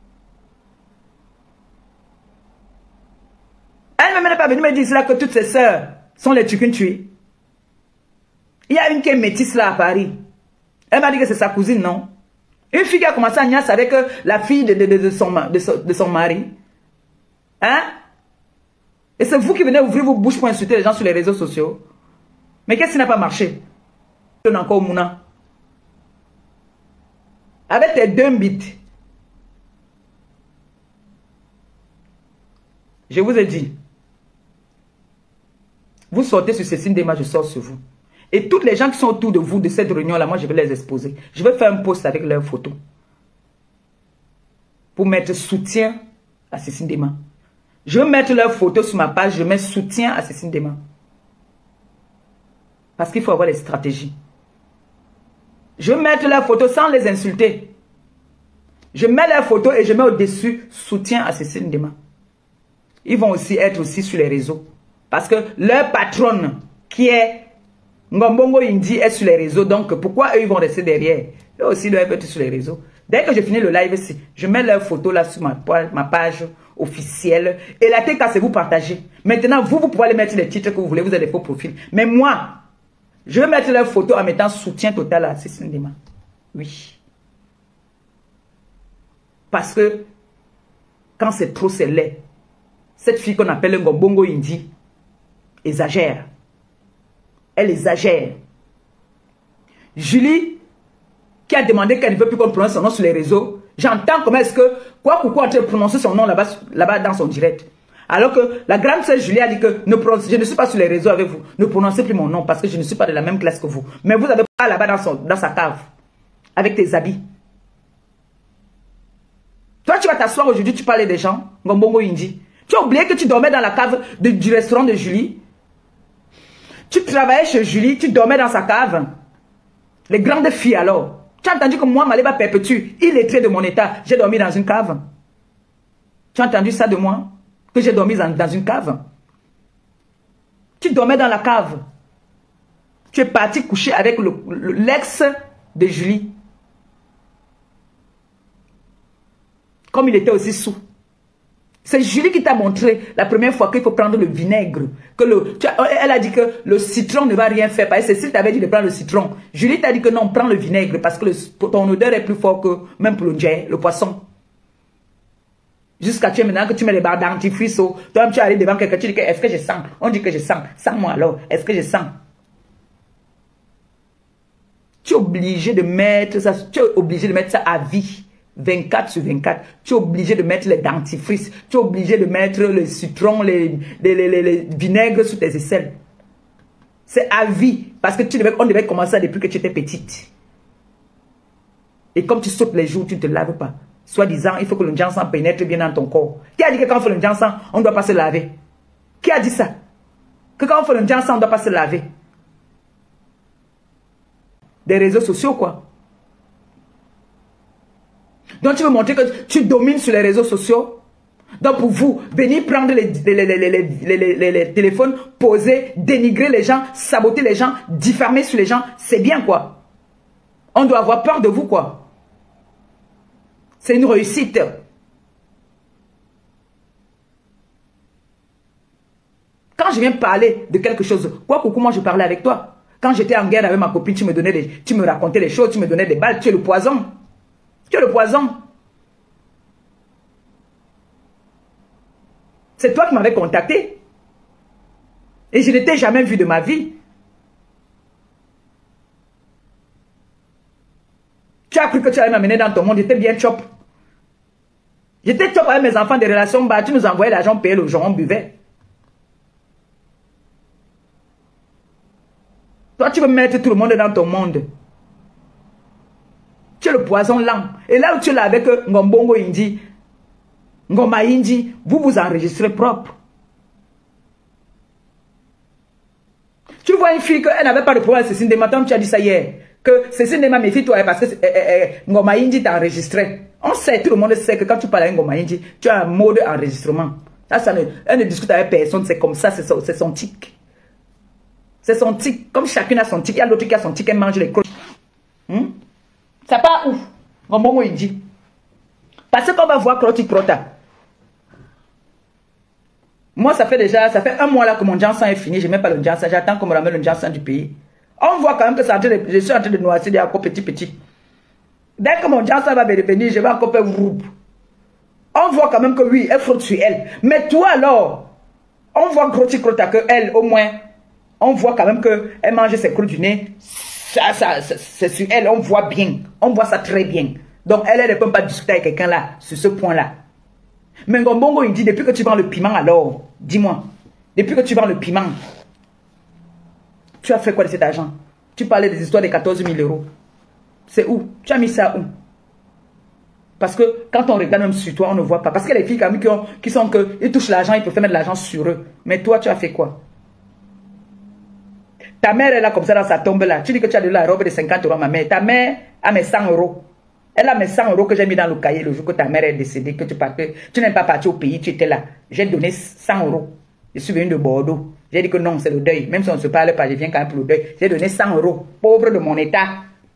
Speaker 1: Elle n'est pas venue me dire là que toutes ses sœurs sont les tukuntuis. Il y a une qui est métisse là à Paris. Elle m'a dit que c'est sa cousine, non? Une fille qui a commencé à niasse avec la fille de, de, de, de, son, de, son, de son mari. Hein? Et c'est vous qui venez ouvrir vos bouches pour insulter les gens sur les réseaux sociaux. Mais qu'est-ce qui n'a pas marché? Encore Mouna. Avec tes deux bits. Je vous ai dit. Vous sortez sur Cécile Dema, je sors sur vous. Et toutes les gens qui sont autour de vous, de cette réunion-là, moi je vais les exposer. Je vais faire un post avec leurs photos. Pour mettre soutien à Cécile Dema. Je vais mettre leurs photos sur ma page, je mets soutien à Cécile Dema. Parce qu'il faut avoir les stratégies. Je vais mettre leurs photos sans les insulter. Je mets leurs photos et je mets au-dessus soutien à Cécile Dema. Ils vont aussi être aussi sur les réseaux. Parce que leur patronne, qui est Ngombongo Indi, est sur les réseaux. Donc, pourquoi eux, ils vont rester derrière? Eux aussi doivent être sur les réseaux. Dès que je finis le live ici, je mets leurs photos là sur ma, ma page officielle. Et la T K, c'est vous partager. Maintenant, vous, vous pouvez aller mettre les titres que vous voulez. Vous avez des faux profils. Mais moi, je vais mettre leurs photos en mettant soutien total à Cécile Dema. Oui. Parce que, quand c'est trop, c'est laid. Cette fille qu'on appelle Ngombongo Indi exagère. Elle exagère. Julie, qui a demandé qu'elle ne veut plus qu'on prononce son nom sur les réseaux, J'entends comment est-ce que, quoi coucou en train de prononcer son nom là-bas là-bas dans son direct. Alors que la grande sœur Julie a dit que ne, je ne suis pas sur les réseaux avec vous. Ne prononcez plus mon nom parce que je ne suis pas de la même classe que vous. Mais vous avez pas là-bas dans, son, dans sa cave. Avec tes habits. Toi, tu vas t'asseoir aujourd'hui, tu parlais des gens. Ngombongo Indi. Tu as oublié que tu dormais dans la cave de, du restaurant de Julie. Tu travaillais chez Julie, tu dormais dans sa cave. Les grandes filles alors. Tu as entendu que moi, Maléba Perpétue, il est trait de mon état. J'ai dormi dans une cave. Tu as entendu ça de moi? Que j'ai dormi dans, dans une cave. Tu dormais dans la cave. Tu es parti coucher avec l'ex de Julie. Comme il était aussi sous. C'est Julie qui t'a montré la première fois qu'il faut prendre le vinaigre. Que le, tu as, elle a dit que le citron ne va rien faire. Parce que Cécile t'avait dit de prendre le citron. Julie t'a dit que non, prends le vinaigre. Parce que le, ton odeur est plus fort que même pour le jet, le poisson. Jusqu'à tu maintenant que tu mets les barres dentifrice. Toi, tu arrives devant quelqu'un, tu dis que est-ce que je sens? On dit que je sens. Sens-moi alors. Est-ce que je sens? Tu es obligé de mettre ça. Tu es obligé de mettre ça à vie. vingt-quatre sur vingt-quatre, tu es obligé de mettre les dentifrices, tu es obligé de mettre le citron, les, les, les, les, les vinaigres sous tes aisselles. C'est à vie, parce que tu devais, on devait commencer ça depuis que tu étais petite. Et comme tu sautes les jours, tu ne te laves pas. Soit disant, il faut que le jansan pénètre bien dans ton corps. Qui a dit que quand on fait le jansan, on ne doit pas se laver? Qui a dit ça? Que quand on fait le jansan, on ne doit pas se laver? Des réseaux sociaux, quoi. Donc tu veux montrer que tu domines sur les réseaux sociaux. Donc pour vous, venir prendre les, les, les, les, les, les, les, les téléphones, poser, dénigrer les gens, saboter les gens, diffamer sur les gens, c'est bien quoi. On doit avoir peur de vous quoi. C'est une réussite. Quand je viens parler de quelque chose, quoi coucou, moi je parlais avec toi. Quand j'étais en guerre avec ma copine, tu me donnais des, tu me racontais les choses, tu me donnais des balles, tu es le poison. Tu es le poison. C'est toi qui m'avais contacté. Et je ne t'ai jamais vu de ma vie. Tu as cru que tu allais m'amener dans ton monde. J'étais bien chop. J'étais chop avec mes enfants des relations bas. Tu nous envoyais l'argent payé le jour, on buvait. Toi, tu veux mettre tout le monde dans ton monde. Tu es le poison lent. Et là où tu es là avec Ngombongo Indi, Ngoma Indi, vous vous enregistrez propre. Tu vois une fille qu'elle n'avait pas de problème avec Cécile Ndema, tu as dit ça hier. Que Cécile Ndema, méfie-toi parce que eh, eh, eh, Ngoma Indi t'a enregistré. On sait, tout le monde sait que quand tu parles avec Ngoma Indi, tu as un mode enregistrement. Ça, ça ne, elle ne discute avec personne, c'est comme ça, c'est son, son tic. C'est son tic. Comme chacune a son tic, il y a l'autre qui a son tic, elle mange les crocs. Hmm? Ça part où? Ngombongo Indi. Parce qu'on va voir Kroti Krota. Moi, ça fait déjà, ça fait un mois là que mon jansan est fini. Je n'ai même pas le jansan. J'attends qu'on me ramène le jansan du pays. On voit quand même que ça de, je suis en train de noircir encore petit petit. Dès que mon jansan va venir, je vais encore faire roup. On voit quand même que oui, elle frotte sur elle. Mais toi alors, on voit Kroti Krota que elle, au moins, on voit quand même qu'elle mange ses crocs du nez. Ça, ça, ça c'est sur elle, on voit bien. On voit ça très bien. Donc, elle, elle ne peut pas discuter avec quelqu'un là, sur ce point-là. Mais Ngombongo, il dit, depuis que tu vends le piment, alors, dis-moi, depuis que tu vends le piment, tu as fait quoi de cet argent? Tu parlais des histoires de quatorze mille euros. C'est où? Tu as mis ça où? Parce que quand on regarde même sur toi, on ne voit pas. Parce que les filles qui, ont, qui sont que, ils touchent l'argent, ils peuvent mettre de l'argent sur eux. Mais toi, tu as fait quoi? Ta mère est là comme ça dans sa tombe là. Tu dis que tu as de la robe de cinquante euros à ma mère. Ta mère a mes cent euros. Elle a mes cent euros que j'ai mis dans le cahier le jour que ta mère est décédée, que tu partais. Tu n'es pas parti au pays, tu étais là. J'ai donné cent euros. Je suis venu de Bordeaux. J'ai dit que non, c'est le deuil. Même si on ne se parle pas, je viens quand même pour le deuil. J'ai donné cent euros. Pauvre de mon état.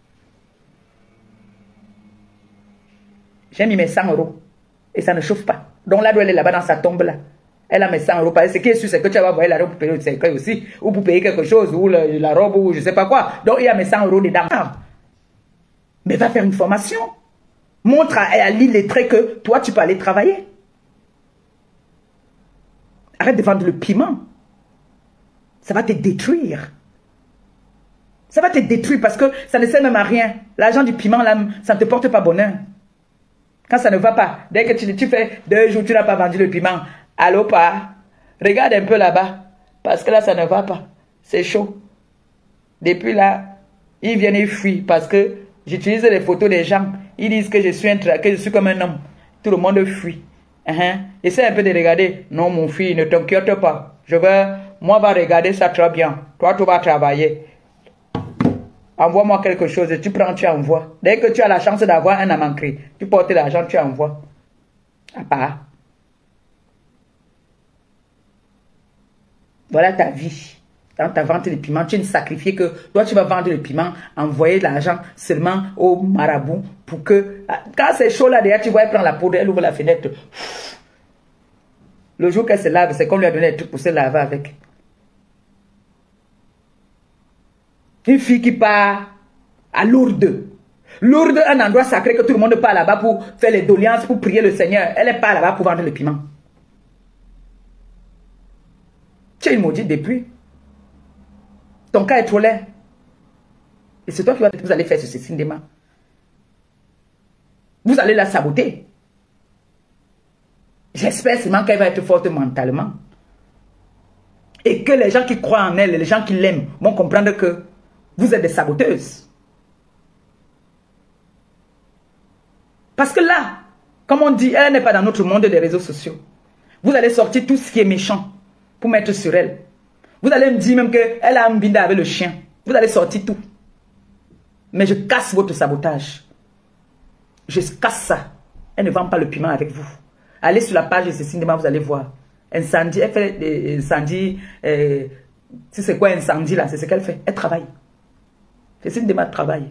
Speaker 1: J'ai mis mes cent euros. Et ça ne chauffe pas. Donc là, elle est là-bas dans sa tombe là. Elle a mes cent euros. Ce qui est sûr, c'est que tu vas voir la robe pour payer le cercueil aussi. Ou pour payer quelque chose. Ou la, la robe, ou je ne sais pas quoi. Donc il y a mes cent euros dedans. Mais va faire une formation. Montre à, à l'illettré que toi, tu peux aller travailler. Arrête de vendre le piment. Ça va te détruire. Ça va te détruire parce que ça ne sert même à rien. L'argent du piment, là, ça ne te porte pas bonheur. Quand ça ne va pas, dès que tu, tu fais deux jours, tu n'as pas vendu le piment. Allô, pas? Regarde un peu là-bas. Parce que là, ça ne va pas. C'est chaud. Depuis là, ils viennent et fuient parce que j'utilise les photos des gens. Ils disent que je suis un tra- que je suis comme un homme. Tout le monde fuit. Uh-huh. Essaie un peu de regarder. Non, mon fils, ne t'inquiète pas. Je vais, moi, va regarder ça très bien. Toi, tu vas travailler. Envoie-moi quelque chose. Tu prends, tu envoies. Dès que tu as la chance d'avoir un amancré, tu portes l'argent, tu envoies. À part. Voilà ta vie. Dans ta vente de piment, tu es sacrifié que toi, tu vas vendre le piment, envoyer de l'argent seulement au marabout pour que... Quand c'est chaud là, derrière, tu vois, elle prend la poudre, elle ouvre la fenêtre. Le jour qu'elle se lave, c'est qu'on lui a donné des trucs pour se laver avec. Une fille qui part à Lourdes. Lourdes, un endroit sacré que tout le monde part là-bas pour faire les doléances, pour prier le Seigneur. Elle est pas là-bas pour vendre le piment. Tu es une maudite depuis. Ton cas est trop laid. Et c'est toi qui vas, vous allez faire ce cinéma. Vous allez la saboter. J'espère seulement qu'elle va être forte mentalement. Et que les gens qui croient en elle, les gens qui l'aiment, vont comprendre que vous êtes des saboteuses. Parce que là, comme on dit, elle n'est pas dans notre monde des réseaux sociaux. Vous allez sortir tout ce qui est méchant pour mettre sur elle. Vous allez me dire même qu'elle a un binda avec le chien. Vous allez sortir tout. Mais je casse votre sabotage. Je casse ça. Elle ne vend pas le piment avec vous. Allez sur la page de ce cinéma, vous allez voir. Incendie, elle fait des incendies. Euh, si c'est quoi incendie là, c'est ce qu'elle fait. Elle travaille. C'est cinéma de travail.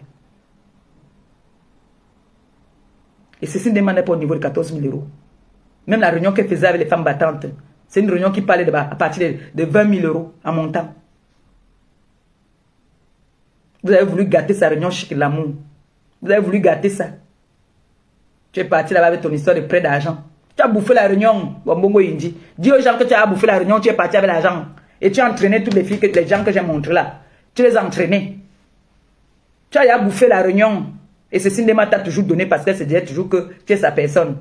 Speaker 1: Et ce cinéma n'est pas au niveau de quatorze mille euros. Même la réunion qu'elle faisait avec les femmes battantes, c'est une réunion qui parlait de, à partir de, de vingt mille euros en montant. Vous avez voulu gâter sa réunion chic l'amour. Vous avez voulu gâter ça. Tu es parti là-bas avec ton histoire de prêt d'argent. Tu as bouffé la réunion. Dis aux gens que tu as bouffé la réunion, tu es parti avec l'argent. Et tu as entraîné toutes les filles, que, les gens que j'ai montrés là. Tu les as entraînés. Tu as bouffé la réunion. Et ce cinéma t'a toujours donné parce qu'elle se disait toujours que tu es sa personne.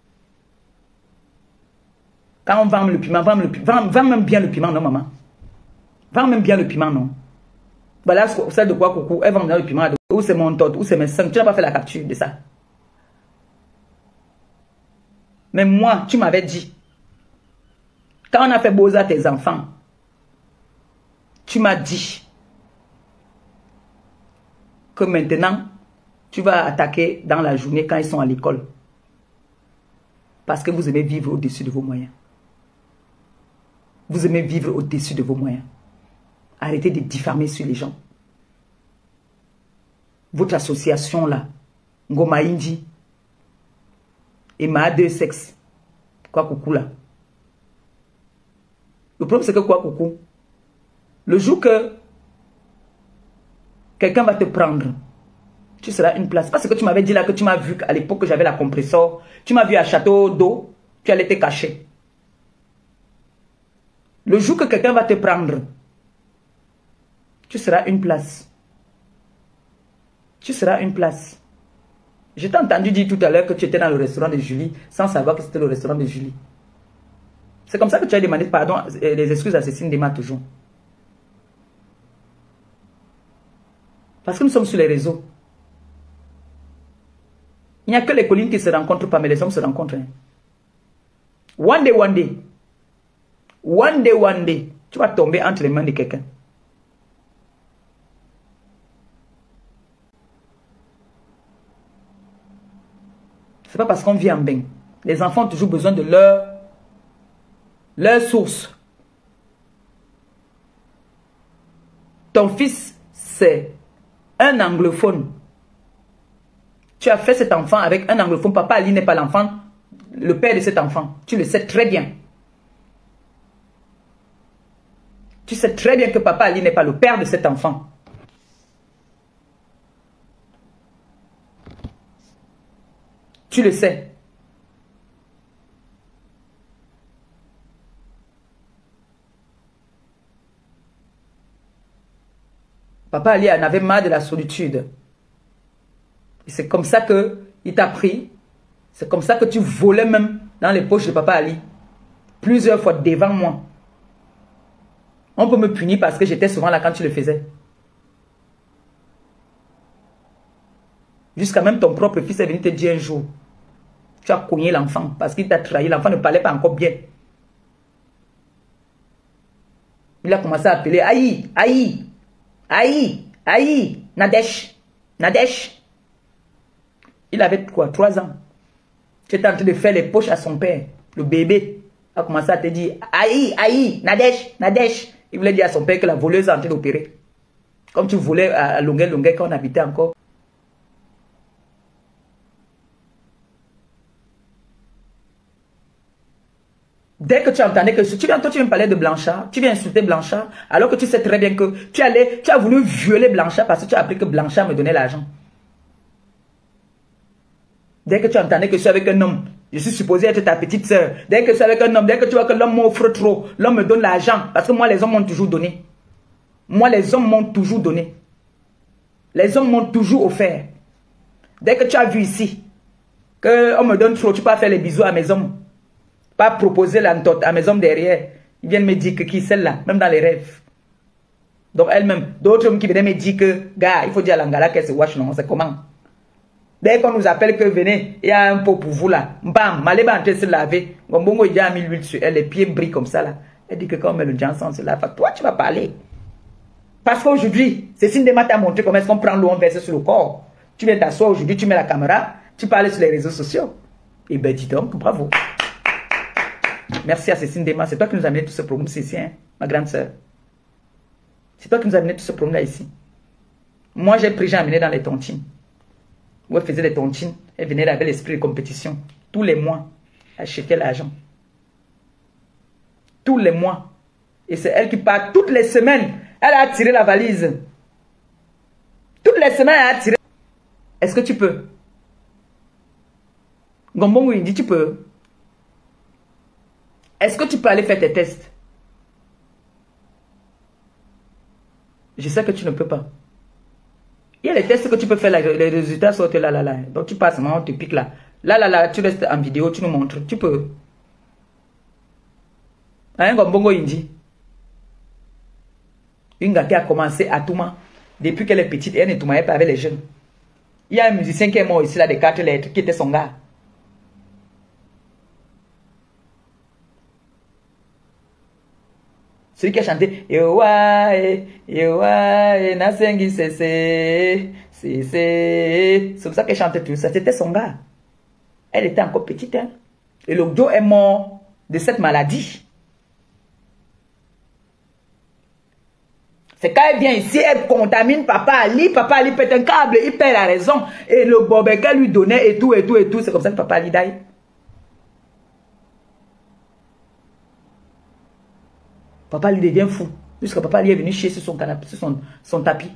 Speaker 1: Quand on vend le piment, vend, le, vend, vend même bien le piment, non maman? Vend même bien le piment, non? Voilà celle de quoi coucou, elle vend le piment. Où c'est mon tot, où c'est mes cinq. Tu n'as pas fait la capture de ça. Mais moi, tu m'avais dit, quand on a fait Beaux-Arts à tes enfants, tu m'as dit que maintenant, tu vas attaquer dans la journée quand ils sont à l'école. Parce que vous aimez vivre au-dessus de vos moyens. Vous aimez vivre au-dessus de vos moyens. Arrêtez de diffamer sur les gens. Votre association là, Ngoma Indi et Ma deux sexes, quoi coucou là. Le problème c'est que quoi coucou, le jour que quelqu'un va te prendre, tu seras une place. Parce que tu m'avais dit là que tu m'as vu à l'époque que j'avais la compresseur, tu m'as vu à Château d'eau, tu allais te cacher. Le jour que quelqu'un va te prendre, tu seras une place. Tu seras une place. Je t'ai entendu dire tout à l'heure que tu étais dans le restaurant de Julie sans savoir que c'était le restaurant de Julie. C'est comme ça que tu as demandé pardon, les excuses à Cécile Dema toujours. Parce que nous sommes sur les réseaux. Il n'y a que les collines qui ne se rencontrent pas, mais les hommes se rencontrent. Hein. One day, one day. One day, one day. Tu vas tomber entre les mains de quelqu'un. C'est pas parce qu'on vit en bain. Les enfants ont toujours besoin de leur, leur source. Ton fils, c'est un anglophone. Tu as fait cet enfant avec un anglophone. Papa Ali n'est pas l'enfant, le père de cet enfant. Tu le sais très bien. Tu sais très bien que Papa Ali n'est pas le père de cet enfant. Tu le sais. Papa Ali en avait marre de la solitude. Et c'est comme ça qu'il t'a pris. C'est comme ça que tu volais même dans les poches de Papa Ali. Plusieurs fois devant moi. On peut me punir parce que j'étais souvent là quand tu le faisais. Jusqu'à même ton propre fils est venu te dire un jour. Tu as cogné l'enfant parce qu'il t'a trahi. L'enfant ne parlait pas encore bien. Il a commencé à appeler Aïe, Aïe, Aïe, Aïe, Nadesh, Nadesh. Il avait quoi, trois ans. Tu étais en train de faire les poches à son père. Le bébé a commencé à te dire Aïe, Aïe, Nadesh, Nadesh. Il voulait dire à son père que la voleuse est en train d'opérer. Comme tu volais à longueur, longueur quand on habitait encore. Dès que tu entendais que tu viens, toi tu viens me parler de Blanchard, tu viens insulter Blanchard, alors que tu sais très bien que tu allais, tu as voulu violer Blanchard parce que tu as appris que Blanchard me donnait l'argent. Dès que tu entendais que je suis avec un homme, je suis supposé être ta petite soeur. Dès que je suis avec un homme, dès que tu vois que l'homme m'offre trop, l'homme me donne l'argent, parce que moi les hommes m'ont toujours donné. Moi les hommes m'ont toujours donné. Les hommes m'ont toujours offert. Dès que tu as vu ici, qu'on me donne trop, tu peux faire les bisous à mes hommes. Pas proposer la ntote à mes hommes derrière. Ils viennent me dire que qui celle-là, même dans les rêves. Donc elle-même, d'autres hommes qui venaient me dire que, gars, il faut dire à l'Angala qu'elle se wash, non, c'est comment? Dès qu'on nous appelle que venez, il y a un pot pour vous là. Bam, Maléba en train de se laver. Gombongo, il y a mis l'huile sur elle, les pieds brillent comme ça là. Elle dit que quand on met le Johnson, c'est là. Toi, tu vas parler. Parce qu'aujourd'hui, c'est Sindema t'a montré comment est-ce qu'on prend l'eau, on verse sur le corps. Tu viens t'asseoir aujourd'hui, tu mets la caméra, tu parles sur les réseaux sociaux. Et ben dis donc, bravo. Merci à Cécile Dema, c'est toi qui nous as amené tout ce problème ici, hein, ma grande soeur. C'est toi qui nous as amené tout ce problème là ici. Moi, j'ai pris, j'ai amené dans les tontines. Où elle faisait des tontines, elle venait avec l'esprit de compétition. Tous les mois, elle achetait l'argent. Tous les mois. Et c'est elle qui part toutes les semaines. Elle a tiré la valise. Toutes les semaines, elle a tiré. Est-ce que tu peux? Gombongo, il dit, tu peux. Est-ce que tu peux aller faire tes tests? Je sais que tu ne peux pas. Il y a les tests que tu peux faire, là, les résultats sortent là, là, là. Donc tu passes, on te pique là. Là, là, là, tu restes en vidéo, tu nous montres. Tu peux. Hein, Gombongo Indi. Une gâtée a commencé à Touma. Depuis qu'elle est petite, elle ne toumait pas avec les jeunes. Il y a un musicien qui est mort ici, là, des quatre lettres, qui était son gars. Celui qui a chanté Yowae, Yowae, Nasengi Sese, Sese. C'est pour ça qu'elle chantait tout ça. C'était son gars. Elle était encore petite. Hein? Et le dos est mort de cette maladie. C'est quand elle vient ici, elle contamine Papa Ali. Papa Ali pète un câble, il perd la raison. Et le bobé qu'elle lui donnait et tout, et tout, et tout. C'est comme ça que Papa Ali d'aille. Papa lui devient fou. Jusqu'à Papa lui est venu chier sur son canapé, sur son, son tapis.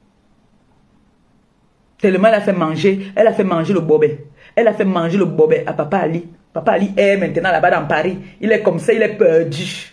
Speaker 1: Tellement elle a fait manger, elle a fait manger le bobé. Elle a fait manger le bobé à Papa Ali. Papa Ali est maintenant là-bas dans Paris. Il est comme ça, il est perdu.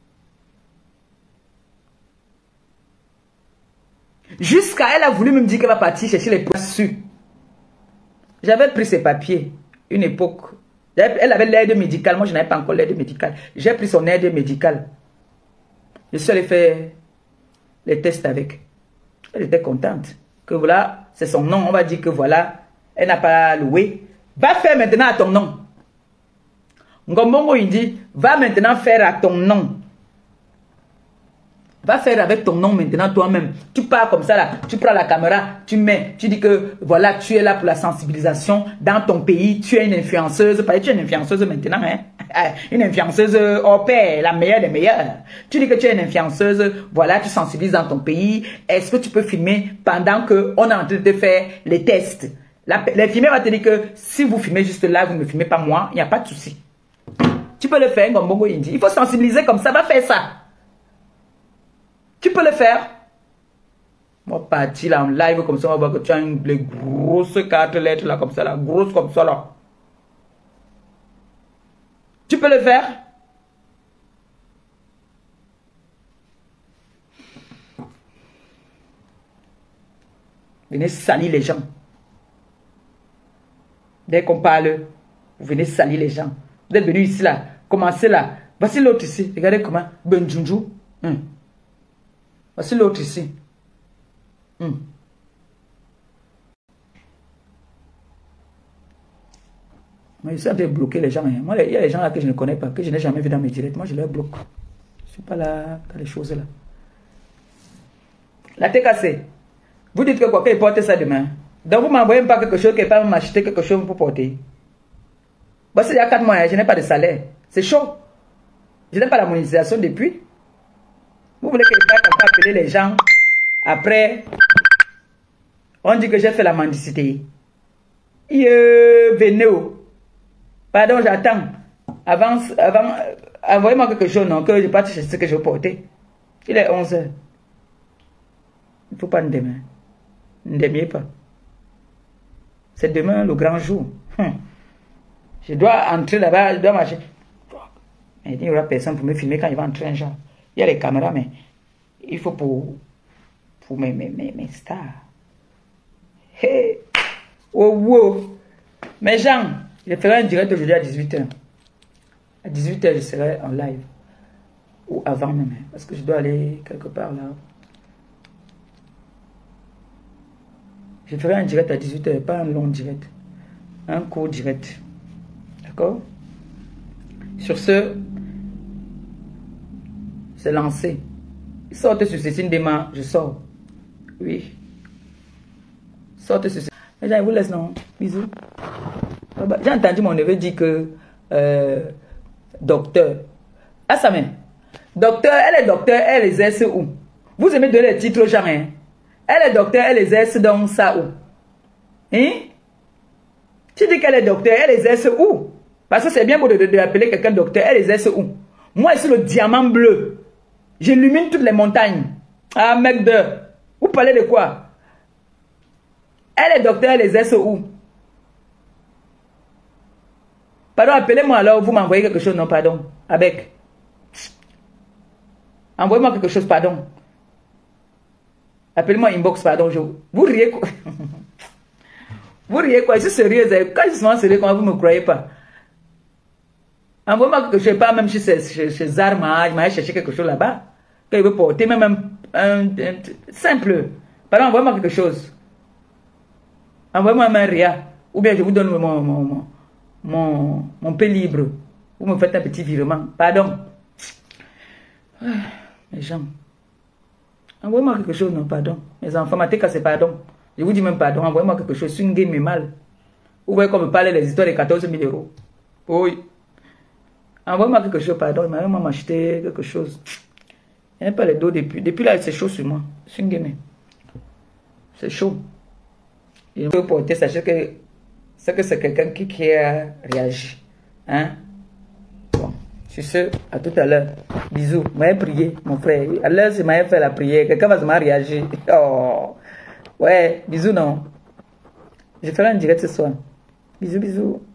Speaker 1: Jusqu'à elle a voulu me dire qu'elle va partir chercher les poissons. J'avais pris ses papiers. Une époque. Elle avait l'aide médicale. Moi, je n'avais pas encore l'aide médicale. J'ai pris son aide médicale. Je suis allé faire les tests avec. Elle était contente. Que voilà, c'est son nom. On va dire que voilà, elle n'a pas loué. Va faire maintenant à ton nom. Ngombongo, il dit, va maintenant faire à ton nom. Va faire avec ton nom maintenant toi-même. Tu pars comme ça là, tu prends la caméra, tu mets, tu dis que voilà, tu es là pour la sensibilisation dans ton pays, tu es une influenceuse, parce que tu es une influenceuse maintenant, hein. Une influenceuse au pair, la meilleure des meilleures. Tu dis que tu es une influenceuse, voilà, tu sensibilises dans ton pays. Est-ce que tu peux filmer pendant que on est en train de faire les tests? La, les filmer va te dire que si vous filmez juste là, vous ne me filmez pas moi, il n'y a pas de souci. Tu peux le faire, Ngombongo Indi. Il faut sensibiliser comme ça, va faire ça. Tu peux le faire. Moi, parti là en live comme ça, on va voir que tu as une les grosses quatre lettres là, comme ça, là, grosses comme ça là. Tu peux le faire. Venez salir les gens. Dès qu'on parle Vous venez salir les gens. Vous êtes venus ici, là. Commencez là. Voici l'autre ici. Regardez comment. Benjunju. Hum. Voici l'autre ici. Hum. Mais ça de bloquer les gens. Hein. Moi, il y a des gens là que je ne connais pas, que je n'ai jamais vu dans mes directs. Moi, je les bloque. Je ne suis pas là dans les choses là. La T K C. Vous dites que quoi, qu'il porte ça demain. Donc, vous ne m'envoyez pas quelque chose, qu'il pas m'acheter quelque chose pour porter. Bon, c'est il y a quatre mois, hein, je n'ai pas de salaire. C'est chaud. Je n'ai pas la monétisation depuis. Vous voulez que je fasse encore appeler les gens. Après, on dit que j'ai fait la mendicité. Euh, venez. Pardon, j'attends. Avant, avant, envoyez-moi quelque chose, non, que je parte chercher ce que je veux porter. Il est onze heures. Il ne faut pas me demain. Ne démiez pas. C'est demain le grand jour. Hum. Je dois entrer là-bas, je dois marcher. Il n'y aura personne pour me filmer quand il va entrer un genre. Il y a les caméras, mais il faut pour, pour mes, mes, mes, mes stars. Hey! Oh, wow! Mes gens, je ferai un direct aujourd'hui à dix-huit heures. À dix-huit heures, je serai en live. Ou avant même, parce que je dois aller quelque part là. Je ferai un direct à dix-huit heures, pas un long direct. Un court direct. D'accord? Sur ce, c'est lancé. Sortez sur Cécile Dema, je sors. Oui. Sortez sur Cécile. Les gens, ils vous laissent, non? Bisous. J'ai entendu mon neveu dire que euh, docteur. Ah, ça même. Docteur, elle est docteur, elle exerce où? Vous aimez donner les titres aux gens, hein? Elle est docteur, elle exerce dans ça où? Hein? Tu dis qu'elle est docteur, elle exerce où? Parce que c'est bien beau de, de, de appeler quelqu'un docteur, elle exerce où? Moi, je suis le diamant bleu. J'illumine toutes les montagnes. Ah, mec de... Vous parlez de quoi? Elle est docteur, elle exerce où? Pardon, appelez-moi alors, vous m'envoyez quelque chose, non, pardon. Avec. Envoyez-moi quelque chose, pardon. Appelez-moi inbox, pardon. Je... Vous riez quoi? Vous riez quoi? Je suis sérieuse. Quand je suis souvent sérieux, comment vous ne me croyez pas? Envoyez-moi quelque chose, pas même chez, chez, chez Zarma, je m'allais chercher quelque chose là-bas. Que je veux porter, même un, un, un simple. Pardon, envoyez-moi quelque chose. Envoyez-moi un ria. Ou bien je vous donne mon, mon, mon, mon, mon paix libre. Vous me faites un petit virement. Pardon. Ah, les gens. Envoyez-moi quelque chose, non, pardon. Mes enfants, ma tête, c'est pardon. Je vous dis même pardon, envoyez-moi quelque chose. C'est une game mal. Vous voyez comme me parler des histoires de quatorze mille euros. Oui. Envoyez-moi quelque chose, pardon. Il m'a même acheté quelque chose. Il n'y a pas les dos depuis. Depuis là, c'est chaud sur moi. C'est une game. C'est chaud. Il faut porter, sachez que c'est que c'est quelqu'un qui, qui a réagi. Hein? Bon. Sur ce, à tout à l'heure. Bisous. M'avez prié, mon frère. À l'heure, c'est m'avait fait la prière. Quelqu'un va se m'a réagi. Oh. Ouais, bisous, non. Je ferai un direct ce soir. Bisous, bisous.